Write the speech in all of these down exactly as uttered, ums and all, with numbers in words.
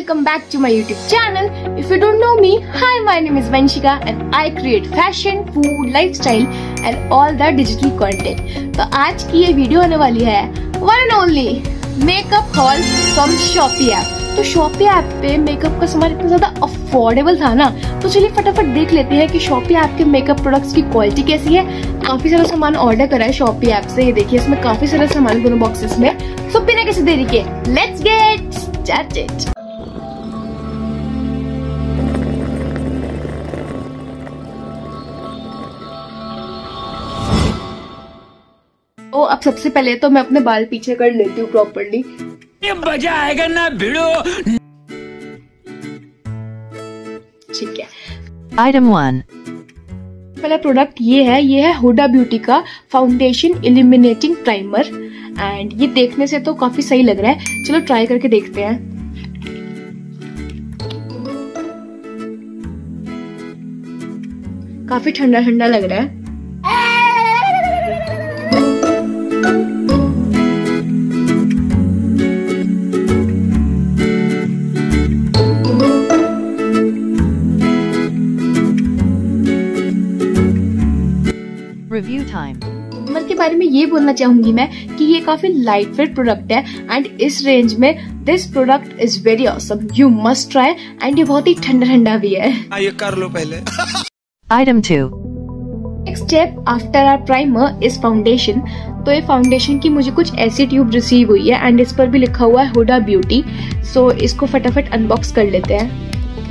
welcome back to my YouTube channel. If you don't know me, hi, my name is Vanshika and I create fashion, food, lifestyle and all the digital content. तो आज की ये video होने वाली है one and only makeup haul from Shopee app. तो Shopee app पे makeup का सामान इतना ज्यादा अफोर्डेबल था ना, तो चलिए फटाफट देख लेते हैं कि शॉपी ऐप के मेकअप प्रोडक्ट्स की क्वालिटी कैसी है। काफी सारा सामान ऑर्डर करा है शॉपी ऐप से, ये देखिए इसमें काफी सारा सामान दोनों बॉक्सेस में। तो बिना किसी देरी के लेट्स गेट स्टार्टेड। तो अब सबसे पहले तो मैं अपने बाल पीछे कर लेती हूँ प्रॉपर्ली। ये मजा आएगा ना भिड़ो। ठीक है, आइटम वन। पहला प्रोडक्ट ये है, ये है हुडा ब्यूटी का फाउंडेशन इल्यूमिनेटिंग प्राइमर एंड ये देखने से तो काफी सही लग रहा है। चलो ट्राई करके देखते हैं। काफी ठंडा ठंडा लग रहा है। Review time. प्राइमर के बारे में ये बोलना चाहूंगी मैं कि ये काफी लाइट वेट प्रोडक्ट है एंड इस रेंज में this product is very awesome, you must try and ये बहुत ही ठंडा ठंडा भी है। ये कर लो पहले। Item two. Next step after our primer is foundation. तो ये फाउंडेशन की मुझे कुछ ऐसी ट्यूब रिसीव हुई है एंड इस पर भी लिखा हुआ है हुडा ब्यूटी। सो इसको फटाफट अनबॉक्स कर लेते हैं।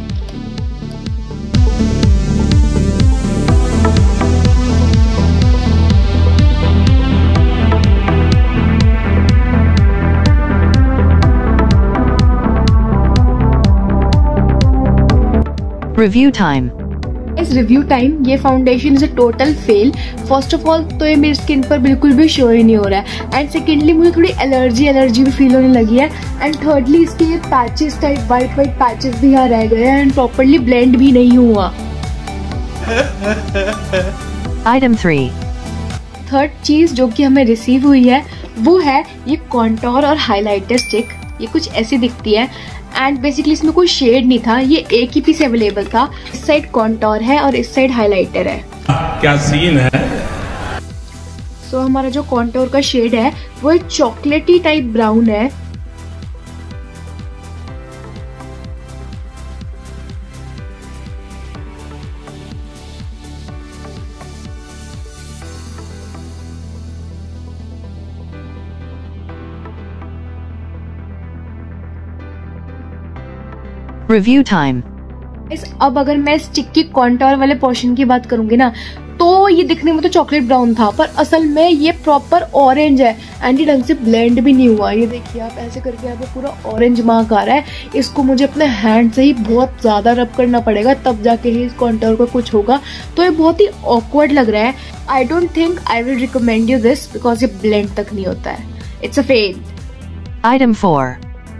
Review time. इस रिव्यू टाइम ये foundation is a total fail. First of all तो ये मेरी स्किन पर बिल्कुल भी शो ही नहीं हो रहा है एंड सेकेंडली मुझे थोड़ी एलर्जी एलर्जी भी फील होने लगी है एंड थर्डली इसके ये patches type white white patches भी यहाँ रह गए हैं एंड प्रॉपर्ली ब्लेंड भी नहीं हुआ। Item three. थर्ड चीज जो कि हमें रिसीव हुई है वो है ये कॉन्टोर और हाइलाइटर स्टिक। ये कुछ ऐसी दिखती है एंड बेसिकली इसमें कोई शेड नहीं था, ये एक ही पीस अवेलेबल था। इस साइड कॉन्टोर है और इस साइड हाइलाइटर है। क्या सीन है। सो so, हमारा जो कॉन्टोर का शेड है वो एक चॉकलेटी टाइप ब्राउन है। Review time. अब अगर मैं स्टिक की कॉन्टोर वाले पोर्शन की बात करूंगी ना, तो ये दिखने में तो चॉकलेट ब्राउन था पर असल में ये प्रॉपर ऑरेंज है एंड ये ढंग से ब्लेंड भी नहीं हुआ। ये देखिए आप ऐसे करके यहाँ पे पूरा ऑरेंज मार्क आ रहा है। इसको मुझे अपने हैंड से ही बहुत ज्यादा रब करना पड़ेगा तब जाके ही इस कॉन्टोर का कुछ होगा। तो ये बहुत ही ऑकवर्ड लग रहा है। I don't think I will recommend you this because ये ब्लेंड तक नहीं होता है। It's a fail. Item four.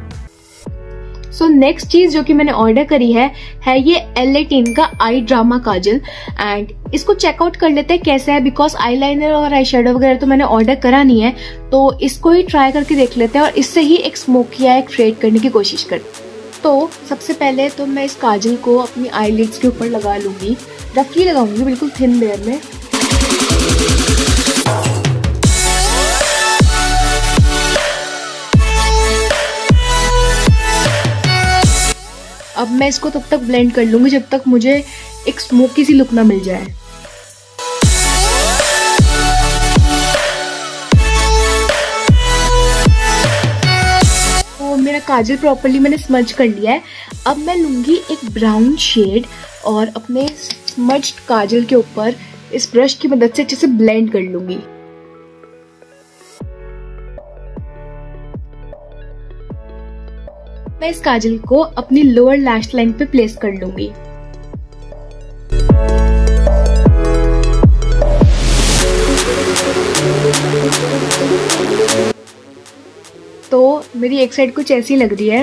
So next चीज जो कि मैंने ऑर्डर करी है है ये एल एटीन का आई ड्रामा काजल एंड इसको चेकआउट कर लेते हैं कैसा है बिकॉज आईलाइनर और आई शेडो वगैरह तो मैंने ऑर्डर करा नहीं है, तो इसको ही ट्राई करके देख लेते हैं और इससे ही एक स्मोकी या एक फेड करने की कोशिश करते हैं। तो सबसे पहले तो मैं इस काजल को अपनी आईलिड्स के ऊपर लगा लूंगी, रफली लगाऊंगी बिल्कुल थिन लेयर में। अब मैं इसको तब तक ब्लेंड कर लूंगी जब तक मुझे एक स्मोकी सी लुक ना मिल जाए। तो मेरा काजल प्रॉपर्ली मैंने स्मज कर लिया है। अब मैं लूंगी एक ब्राउन शेड और अपने स्मज्ड काजल के ऊपर इस ब्रश की मदद से अच्छे से ब्लेंड कर लूंगी। मैं इस काजल को अपनी लोअर लैश लाइन पे प्लेस कर लूंगी। तो मेरी एक साइड कुछ ऐसी लग रही है।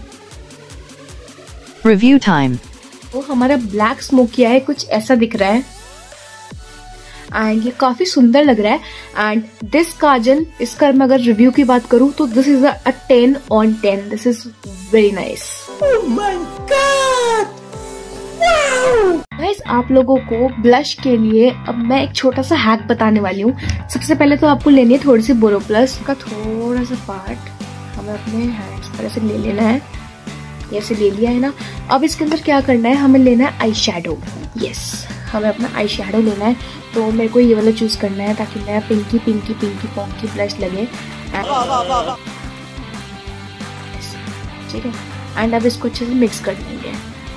Review time. तो हमारा ब्लैक स्मोकिया है कुछ ऐसा दिख रहा है एंड ये काफी सुंदर लग रहा है। एंड दिस काजल, इसका मैं अगर रिव्यू की बात करूं तो this is a ten on ten. This is very nice. Guys, आप लोगों को ब्लश के लिए अब मैं एक छोटा सा हैक बताने वाली हूँ। सबसे पहले तो आपको लेनी है थोड़ी सी बोरोप्लस का थोड़ा सा पार्ट हमें अपने हैंड्स पर ऐसे ले लेना है। ऐसे ले लिया है ना। अब इसके अंदर क्या करना है, हमें लेना है आई शैडो। यस, हमें अपना आई शैडो लेना है। तो मेरे को ये वाला चूज करना है ताकि मैं pinky pinky pinky ponky blush लगे। ठीक है, एंड अब इसको अच्छे से मिक्स कर लेंगे।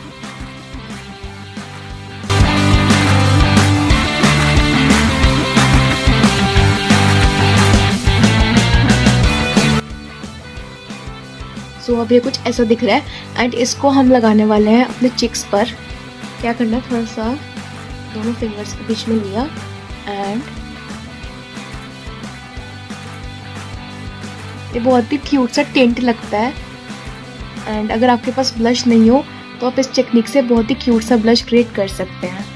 सो so, अब ये कुछ ऐसा दिख रहा है एंड इसको हम लगाने वाले हैं अपने चिक्स पर। क्या करना है, थोड़ा सा दोनों फिंगर्स के बीच में लिया एंड ये बहुत ही क्यूट सा टिंट लगता है। एंड अगर आपके पास ब्लश नहीं हो तो आप इस टेक्निक से बहुत ही क्यूट सा ब्लश क्रिएट कर सकते हैं।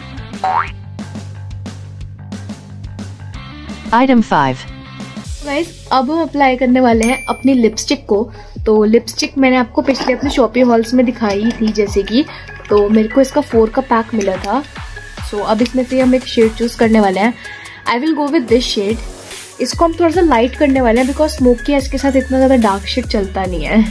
Item five. गाइस, अब हम अप्लाई करने वाले हैं अपनी लिपस्टिक को। तो लिपस्टिक मैंने आपको पिछले अपने शॉपिंग हॉल्स में दिखाई थी जैसे कि, तो मेरे को इसका फोर का पैक मिला था। सो so, अब इसमें से हम एक शेड चूज करने वाले हैं। I will go with this shade. इसको हम थोड़ा सा लाइट करने वाले हैं बिकॉज स्मोकी है, इसके साथ इतना ज्यादा डार्क शेड चलता नहीं है।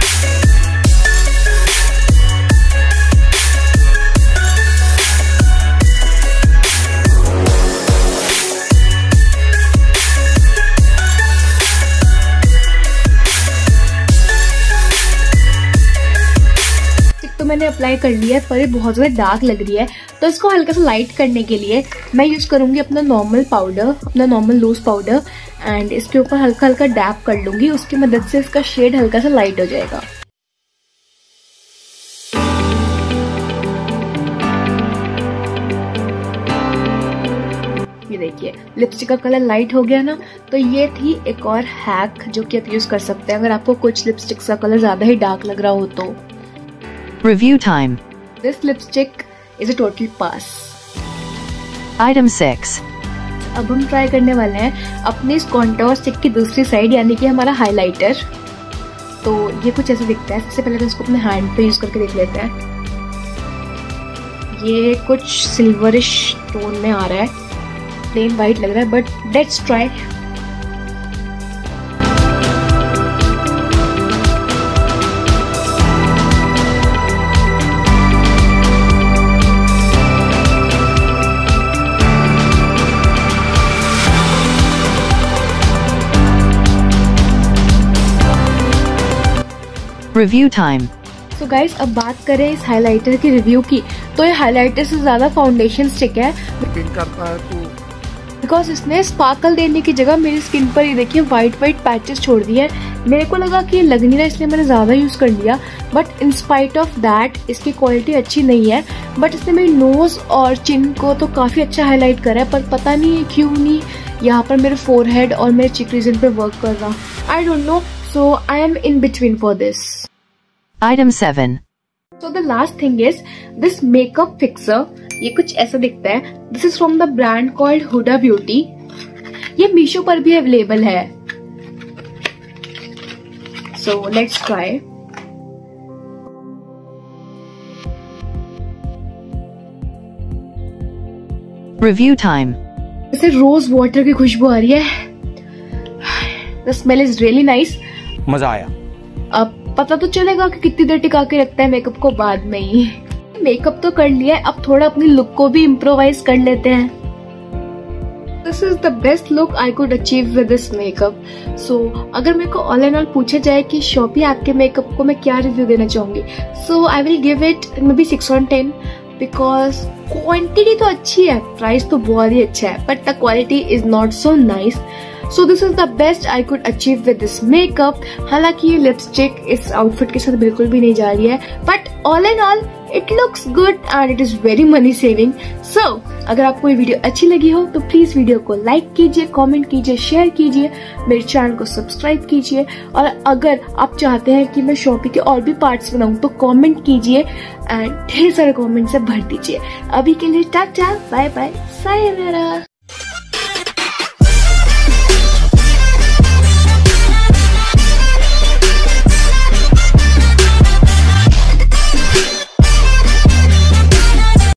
तो मैंने अप्लाई कर लिया है पर ये बहुत ज़्यादा डार्क लग रही है, तो इसको हल्का सा लाइट करने के लिए मैं यूज़ करूंगी अपना नॉर्मल पाउडर, अपना नॉर्मल लूज पाउडर एंड इसके ऊपर हल्का हल्का डैप कर लूंगी। उसकी मदद से इसका शेड हल्का सा लाइट हो जाएगा। ये देखिए लिपस्टिक का कलर लाइट हो गया ना। तो ये थी एक और हैक जो कि आप यूज कर सकते हैं अगर आपको कुछ लिपस्टिक का कलर ज्यादा ही डार्क लग रहा हो तो। Review time. This lipstick is a total pass. Item six. अब हम ट्राई करने वाले हैं अपने इस कॉन्टोर स्टिक की दूसरी साइड यानी कि हमारा हाइलाइटर। तो ये कुछ ऐसे दिखता है। सबसे पहले तो इसको अपने हैंड पे यूज करके देख लेते हैं। ये कुछ सिल्वरिश टोन में आ रहा है, प्लेन वाइट लग रहा है but let's try. Review time. तो गाइस, अब बात करें इस हाइलाइटर की रिव्यू की, तो ये हाइलाइटर से ज्यादा फाउंडेशन स्टिक है बिकॉज इसने स्पार्कल देने की जगह मेरी स्किन पर ये देखिए व्हाइट व्हाइट पैचेस छोड़ दिए हैं। मेरे को लगा कि ये लग नहीं रहा इसलिए मैंने ज्यादा यूज कर लिया, but in spite of that इसकी क्वालिटी अच्छी नहीं है। बट इसने मेरी नोज और चिन को तो काफी अच्छा हाईलाइट करा है, पर पता नहीं क्यों नहीं यहाँ पर मेरे फोरहेड और मेरे चिक रीजन पे वर्क कर रहा। I don't know, so I am in between for this. Item seven. So the last thing is this makeup fixer. ये कुछ ऐसा दिखता है। This is from the brand called Huda Beauty. ये मीशो पर भी अवेलेबल है। So let's try. Review time. इसे रोज वाटर की खुशबू आ रही है। The smell is really nice. मजा आया। अब पता तो चलेगा कि कितनी देर टिका के रखता है मेकअप को बाद में ही। मेकअप तो कर लिया है, अब थोड़ा अपनी लुक को भी इम्प्रोवाइज कर लेते हैं। This is the best look I could achieve with this makeup. So अगर मेरे को ऑल एंड ऑल पूछा जाए कि शॉपी आपके मेकअप को मैं क्या रिव्यू देना चाहूंगी, so I will give it maybe six on ten because quantity तो अच्छी है, प्राइस तो बहुत ही अच्छा है, but the quality is not so nice. So this is the best I could achieve with this makeup. हालांकि ये लिपस्टिक इस आउटफिट के साथ बिल्कुल भी नहीं जा रही है, but all and all it looks good and it is very money saving. So अगर आपको ये वीडियो अच्छी लगी हो तो प्लीज वीडियो को लाइक कीजिए, कमेंट कीजिए, शेयर कीजिए, मेरे चैनल को सब्सक्राइब कीजिए, और अगर आप चाहते हैं कि मैं शॉपी के और भी पार्ट्स बनाऊं तो कमेंट कीजिए एंड ढेर सारे कमेंट से भर दीजिए। अभी के लिए टाटा, बाय बाय, सायोनारा।